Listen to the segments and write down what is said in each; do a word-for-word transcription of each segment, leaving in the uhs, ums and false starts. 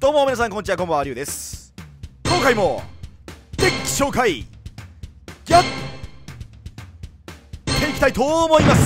どうも皆さんこんにちは、こんばんは、りゅうです。今回もデッキ紹介やっていきたいと思います。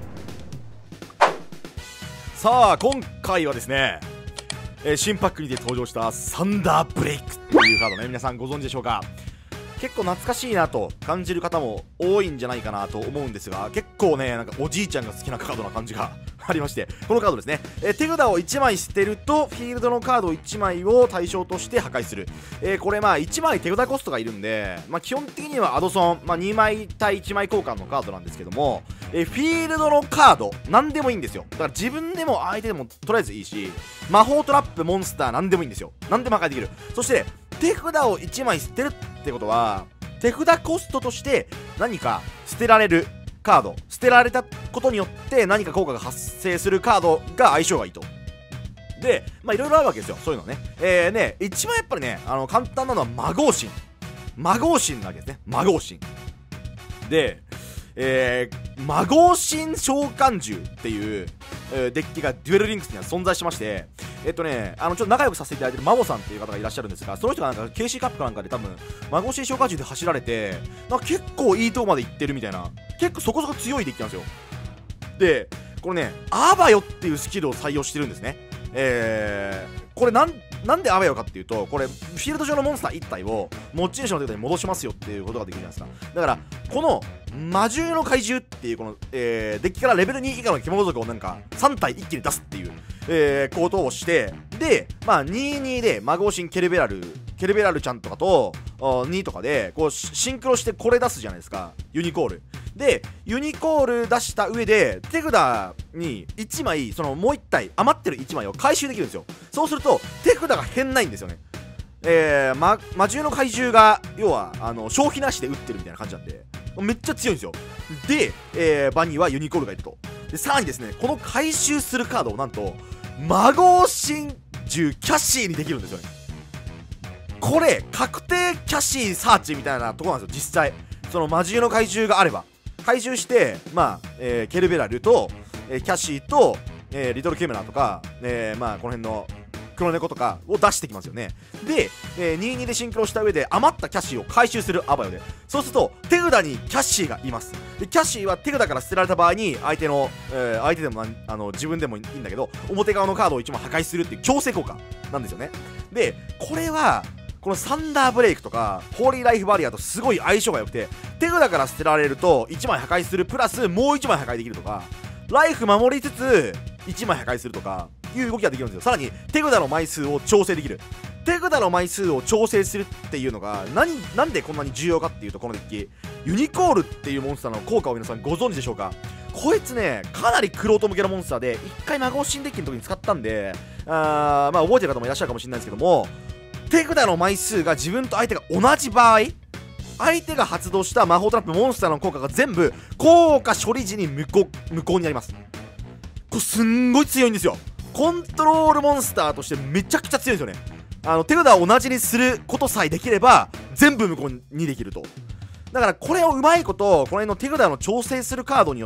さあ今回はですね、えー、新パックにて登場したサンダーブレイクっていうカードね、皆さんご存知でしょうか。結構懐かしいなと感じる方も多いんじゃないかなと思うんですが、結構ね、なんかおじいちゃんが好きなカードな感じがありまして、このカードですね、えー、手札をいちまい捨てるとフィールドのカードいちまいを対象として破壊する、えー、これまあいちまい手札コストがいるんで、まあ、基本的にはアドソン、まあ、にまい対いちまい交換のカードなんですけども、えー、フィールドのカード何でもいいんですよ。だから自分でも相手でもとりあえずいいし、魔法トラップモンスター何でもいいんですよ。何でも破壊できる。そして手札をいちまい捨てるってことは手札コストとして何か捨てられるカード、捨てられたことによって何か効果が発生するカードが相性がいいと。で、まあいろいろあるわけですよ、そういうのね。えーね、一番やっぱりね、あの簡単なのは魔合神。魔合神なわけですね。魔合神。で、えー、魔合神召喚獣っていう、えー、デッキがデュエルリンクスには存在しまして、えっとね、あのちょっと仲良くさせていただいてるマモさんっていう方がいらっしゃるんですが、その人がなんか ケーシー カップかなんかで多分魔合神召喚獣で走られて、なんか結構いいとこまで行ってるみたいな、結構そこそこ強いデッキなんですよ。で、これね、アバヨっていうスキルを採用してるんですね。えー、これなんなんでアバヨかっていうと、これフィールド上のモンスターいち体を持ち主の手札に戻しますよっていうことができるじゃないですか。だからこの魔獣の怪獣っていうこの、えー、デッキからレベルに以下の獣族をなんかさん体一気に出すっていう、えー、ことをして、でまあにたいにで魔合神ケルベラルケルベラルちゃんとかとにとかでこうシンクロしてこれ出すじゃないですか、ユニコールで。ユニコール出した上で手札にいちまい、そのもういち体余ってるいちまいを回収できるんですよ。そうすると手札が減んないんですよね。えー、ま、魔獣の怪獣が要はあの消費なしで打ってるみたいな感じなんでめっちゃ強いんですよ。で、えー、場にはユニコールがいると。でさらにですね、この回収するカードをなんと魔合神獣キャシーにできるんですよね。これ確定キャシーサーチみたいなところなんですよ、実際。その魔獣の怪獣があれば回収して、まあ、えー、ケルベラルと、えー、キャシーと、えー、リトルケムラとか、えー、まあこの辺の黒猫とかを出してきますよね。で、えー、にたいにでシンクロした上で余ったキャシーを回収するアバヨで、そうすると手札にキャシーがいます。でキャシーは手札から捨てられた場合に相手の、えー、相手でもあの自分でもいいんだけど表側のカードをいちまい破壊するっていう強制効果なんですよね。でこれはこのサンダーブレイクとかホーリーライフバリアとすごい相性が良くて、手札から捨てられるといちまい破壊するプラスもういちまい破壊できるとか、ライフ守りつついちまい破壊するとかいう動きができるんですよ。さらに手札の枚数を調整できる。手札の枚数を調整するっていうのが何なんでこんなに重要かっていうと、このデッキユニコールっていうモンスターの効果を皆さんご存知でしょうか。こいつね、かなり玄人向けのモンスターでいっかい魔合神デッキの時に使ったんで、あーまあ覚えてる方もいらっしゃるかもしれないですけども、手札の枚数が自分と相手が同じ場合、相手が発動した魔法トラップモンスターの効果が全部効果処理時に無効無効になります。これすんごい強いんですよ。コントロールモンスターとしてめちゃくちゃ強いんですよね。あの手札を同じにすることさえできれば全部無効にできると。だからこれをうまいことこの辺の手札の調整するカードによって、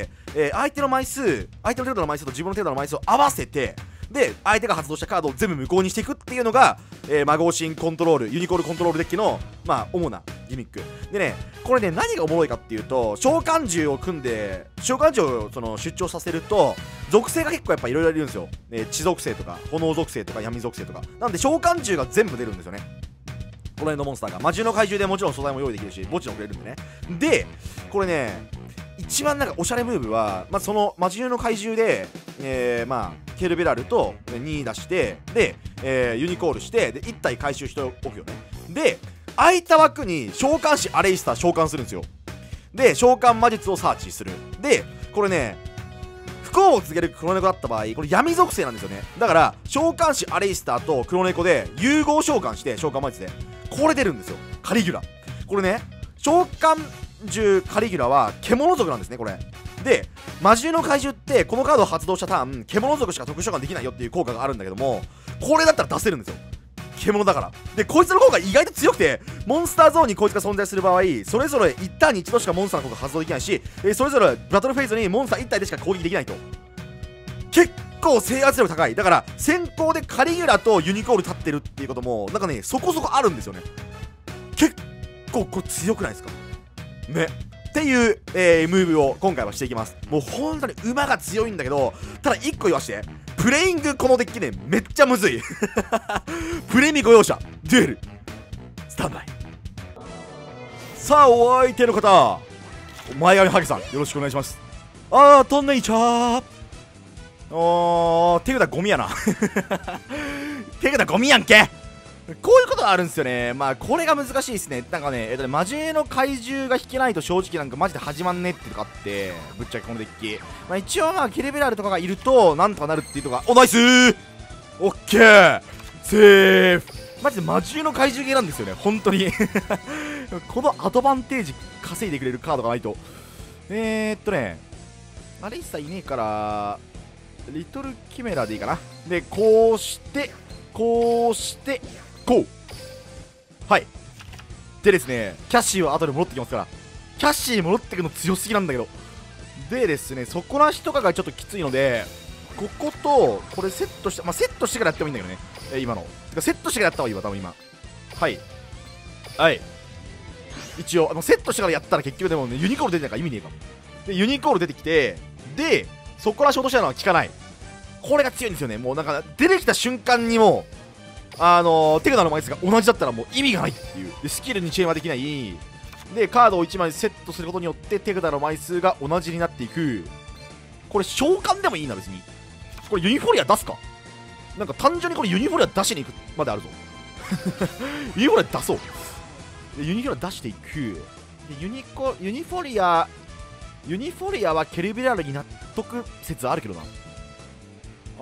えー、相手の枚数相手の手札の枚数と自分の手札の枚数を合わせて、で相手が発動したカードを全部無効にしていくっていうのが、えー、魔合神コントロールユニコールコントロールデッキのまあ主なギミックでね。これね、何がおもろいかっていうと、召喚獣を組んで召喚獣をその出張させると属性が結構やっぱいろいろいるんですよ、えー、地属性とか炎属性とか闇属性とかなんで召喚獣が全部出るんですよね。この辺のモンスターが魔獣の怪獣でもちろん素材も用意できるし墓地もくれるんでね。でこれね、一番なんかおしゃれムーブは、まあ、その魔獣の怪獣で、えー、まあケルベラルとに出してで、えー、ユニコールしてでいち体回収しておくよね。で空いた枠に召喚師アレイスター召喚するんですよ。で召喚魔術をサーチする。でこれね、不幸を告げる黒猫だった場合これ闇属性なんですよね。だから召喚師アレイスターと黒猫で融合召喚して召喚魔術でこれ出るんですよ、カリギュラ。これね、召喚獣カリギュラは獣族なんですね、これ。で魔獣の怪獣ってこのカードを発動したターン獣族しか特殊召喚できないよっていう効果があるんだけども、これだったら出せるんですよ、獣だから。でこいつの効果意外と強くて、モンスターゾーンにこいつが存在する場合それぞれいちターンに一度しかモンスターの効果発動できないし、えー、それぞれバトルフェーズにモンスターいち体でしか攻撃できないと。結構制圧力高い。だから先行でカリギュラとユニコール立ってるっていうこともなんかねそこそこあるんですよね。結構これ強くないですかねっていう、えー、ムーブを今回はしていきます。もう本当に馬が強いんだけど、ただいっこ言わして、プレイングこのデッキねめっちゃむずいプレミご容赦デュエルスタンバイ。さあお相手の方、前髪ハゲさんよろしくお願いします。あーとんねいちゃー。おー手札ゴミやな手札ゴミやんけ。こういうことがあるんですよね。まあこれが難しいですね。なんかね、えっとね、魔獣の怪獣が引けないと正直なんかマジで始まんねっていうのがあって、ぶっちゃけこのデッキ、まあ一応まあケレベラルとかがいるとなんとかなるっていうとか。お、ナイスー、オッケー、セーフ。マジで魔獣の怪獣ゲーなんですよね本当にこのアドバンテージ稼いでくれるカードがないと。えーっとねあれ一切いねえからリトルキメラでいいかな。でこうしてこうしてこう、はいでですね、キャッシーは後で戻ってきますから。キャッシー戻ってくの強すぎなんだけど。でですね、底なしとかがちょっときついので、こことこれセットして、まあセットしてからやってもいいんだけどね、えー、今のてかセットしてからやった方がいいわ多分今。はいはい一応あのセットしてからやったら結局でもねユニコール出てないから意味ねえかも。でユニコール出てきて、でそこからショートしたのは効かない。これが強いんですよね。もうなんか出てきた瞬間にもうあのー、手札の枚数が同じだったらもう意味がないっていう。でスキルにチェーンはできない。でカードをいちまいセットすることによって手札の枚数が同じになっていく。これ召喚でもいいな別に。これユニフォリア出すか、なんか単純にこれユニフォリア出しに行くまであるぞユニフォリア出そう。でユニフォリア出していく。でユニコユニフォリアユニフォリアはケルビラルに納得説あるけどな。あ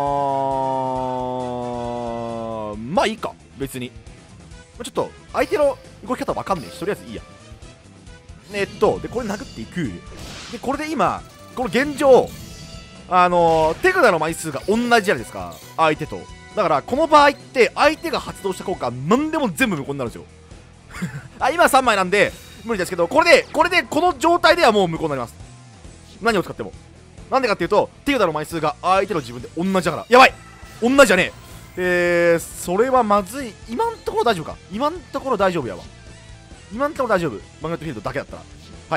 ーまあいいか別に。ちょっと相手の動き方わかんねえしとりあえずいいや。えっとでこれ殴っていく。でこれで今この現状あのー、手札の枚数が同じじゃないですか相手と。だからこの場合って相手が発動した効果何でも全部無効になるんですよあ今さんまいなんで無理ですけど、これでこれでこの状態ではもう無効になります。何を使っても。なんでかっていうと手札の枚数が相手の自分で同じだから。やばい同じじゃねえ。えー、それはまずい。今んところ大丈夫か。今んところ大丈夫やわ。今んところ大丈夫。マグネットフィールドだけだったら。はい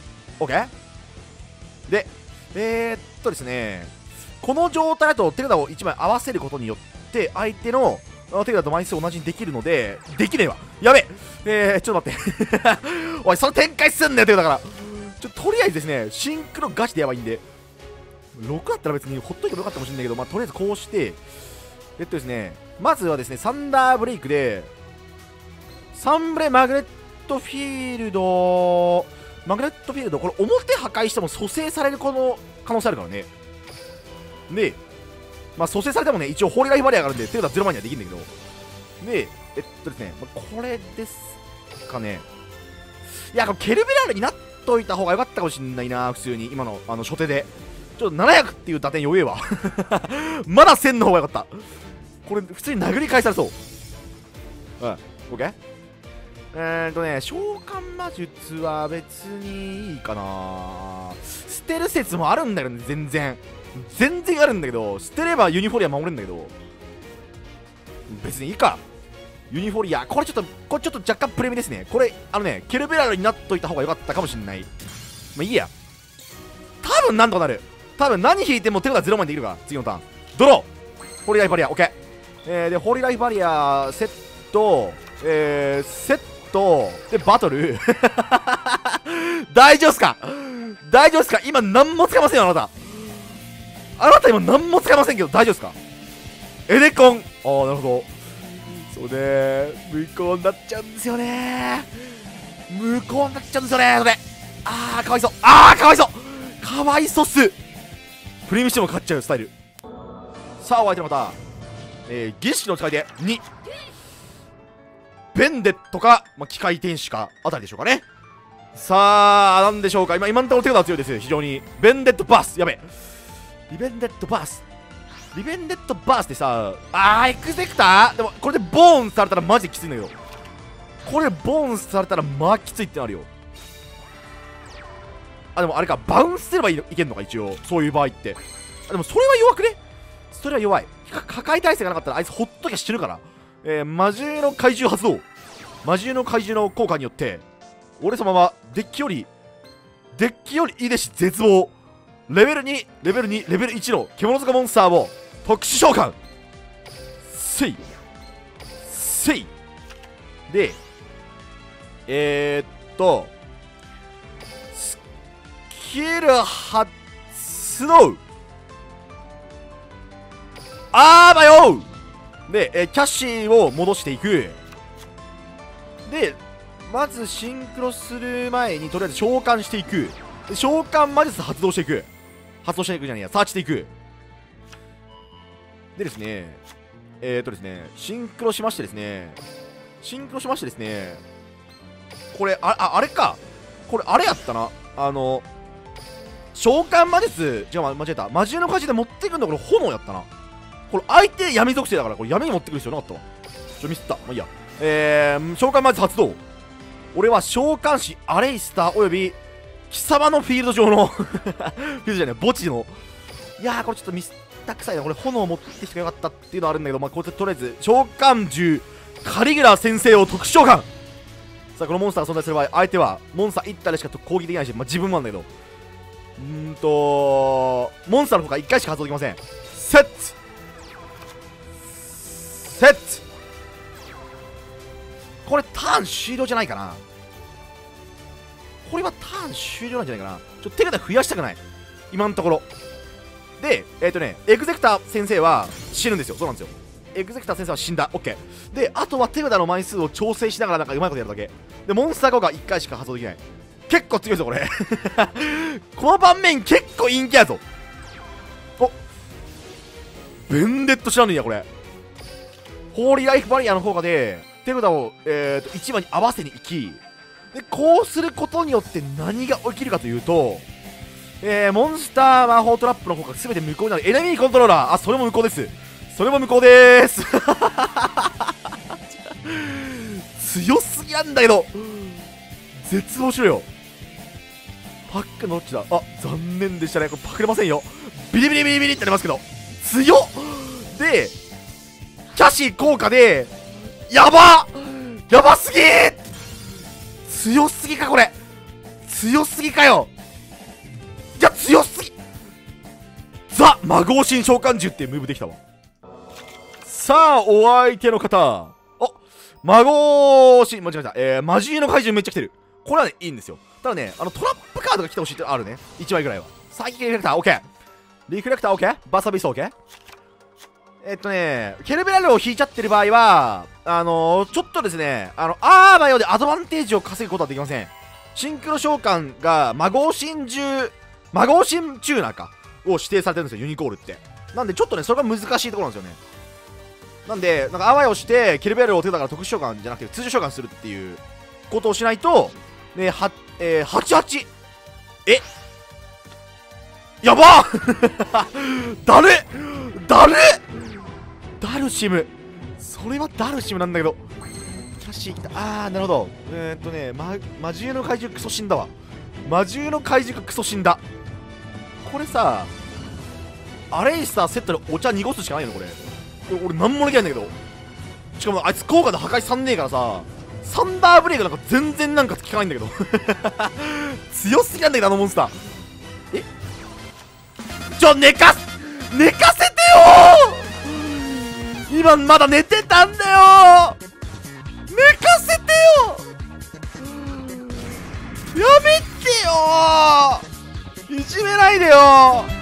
OK でえー、っとですねこの状態だと手札をいちまい合わせることによって相手の手札と枚数を同じにできるので、できねえわやべえー、ちょっと待っておいその展開すんなよ手札からちょとりあえずですねシンクロガチでやばいんでろくだったら別にほっといてもよかったかもしれないけど、まあとりあえずこうしてえっとですねまずはですねサンダーブレイクでサンブレマグネットフィールドマグネットフィールドこれ表破壊しても蘇生されるこの可能性あるからね。でまあ蘇生されてもね一応ホーリーライフバリアがあるんで手札ゼロ枚にはできるんだけど、でえっとですねこれですかね。いやこれケルベラールになっといた方が良かったかもしんないな普通に今のあの初手でちょっとななひゃくっていう打点弱えわまだせんの方が良かった。これ普通に殴り返されそう。うん OK。 えーっとね召喚魔術は別にいいかな。捨てる説もあるんだよね。全然全然あるんだけど、捨てればユニフォリア守れるんだけど別にいいか。ユニフォリアこれちょっとこれちょっと若干プレミですね。これあのねケルベラルになっといた方が良かったかもしんない。まあいいや。多分なんとかなる。多分何引いても手札ゼロまでできるから次のターンドローホーリーライフバリア OK。 えー、でホーリーライフバリアセットえー、セットでバトル大丈夫っすか大丈夫っすか。今何も使いませんよあなた。あなた今何も使いませんけど大丈夫っすか。エデコンああなるほど。そうね無効になっちゃうんですよね。無効になっちゃうんですよねそれ。ああかわいそう。ああかわいそうかわいそうっす。プレミしても勝っちゃうスタイル。さあお相手の方、えー、儀式の使いでにベンデットか、まあ、機械天使かあたりでしょうかね。さあなんでしょうか。今今のところ手札は強いですよ非常に。ベンデットバースやべリベンデットバースリベンデットバースってさあーエクゼクターでもこれでボーンされたらマジできついんだけど、これでボーンされたらまあきついってなるよ。あでもあれかバウンスすればいいいけんのか一応そういう場合って。あでもそれは弱くね。 それは弱い。破壊耐性がなかったらあいつほっときゃ死ぬから。えー、魔獣の怪獣発動。魔獣の怪獣の効果によって俺様はデッキよりデッキよりいいでし絶望。レベルに、レベルに、レベルいちの獣塚モンスターを特殊召喚せいせいで、えー、っとスキル発動あーばよで、えー、キャッシーを戻していく。でまずシンクロする前にとりあえず召喚していく。で召喚魔術発動していく発動していくじゃねえやサーチしていく。でですねえーとですねシンクロしましてですねシンクロしましてですねこれあああれかこれあれやったなあの召喚魔術違う間違えた魔獣の怪獣で持ってくんだこれ炎やったな。これ相手闇属性だからこれ闇に持ってくる必要なかったわ。ちょミスった。まあいいや。えー召喚魔術発動。俺は召喚師アレイスターおよび貴様のフィールド上のフィールドじゃない墓地のいやーこれちょっとミスったくさいな。これ炎を持ってきてよかったっていうのはあるんだけどまあこいつとりあえず召喚獣カリグラ先生を特殊召喚。さあこのモンスターが存在する場合相手はモンスターいったでしか攻撃できないしまあ自分もなんだけどうーんとモンスターの方がいっかいしか発動できません。セットセットこれターン終了じゃないかな。これはターン終了なんじゃないかな。ちょっと手札増やしたくない今のところで。えっ、ー、とねエグゼクター先生は死ぬんですよ。そうなんですよ。エグゼクター先生は死んだ。 OK であとは手札の枚数を調整しながらなんかうまいことやるだけでモンスター効果いっかいしか発動できない。結構強いぞこれこの盤面結構陰キャやぞ。おベンデット知らねえやこれ。ホーリーライフバリアの効果で手札を、えー、といちまいに合わせに行きでこうすることによって何が起きるかというと、えー、モンスター魔法トラップの効果が全て無効になるエネミーコントローラー。あそれも無効です。それも無効でーす強すぎなんだけど絶望しろよ。パックのどっちだ。あ残念でしたねこれパクれませんよ。ビリビリビリビリってなりますけど強っ。でキャシー効果でやばやばすぎー強すぎかこれ強すぎかよ。いや強すぎザ魔合神召喚獣っていうムーブできたわ。さあお相手の方あ魔合神間違えた、えー、魔獣の怪獣めっちゃ来てる。これはねいいんですよ。ただねあのトラップカードが来てほしいってあるねいちまいぐらいは。サイキリフレクター OK リフレクター OK バサビス OK。えっとね、ケルベラルを引いちゃってる場合は、あのー、ちょっとですね、あの、アーバイオでアドバンテージを稼ぐことはできません。シンクロ召喚が魔合神獣、魔合神チューナーか、を指定されてるんですよ、ユニコールって。なんで、ちょっとね、それが難しいところなんですよね。なんで、なんか、アーバイオして、ケルベラルを手だから特殊召喚じゃなくて、通常召喚するっていうことをしないと、ね、は、えー、はちじゅうはち。えやばーだるだるダルシムそれはダルシムなんだけどキャッシー来た。あーなるほど。えー、っとね魔魔獣の怪獣クソ死んだわ。魔獣の怪獣クソ死んだ。これさアレイスターセットでお茶濁すしかないのこれ。俺なんもできないんだけどしかもあいつ効果で破壊さんねえからさサンダーブレイクなんか全然なんか効かないんだけど強すぎなんだけどあのモンスター。えちょ寝かす寝かせてよー今まだ寝てたんだよ寝かせてよやめてよーいじめないでよー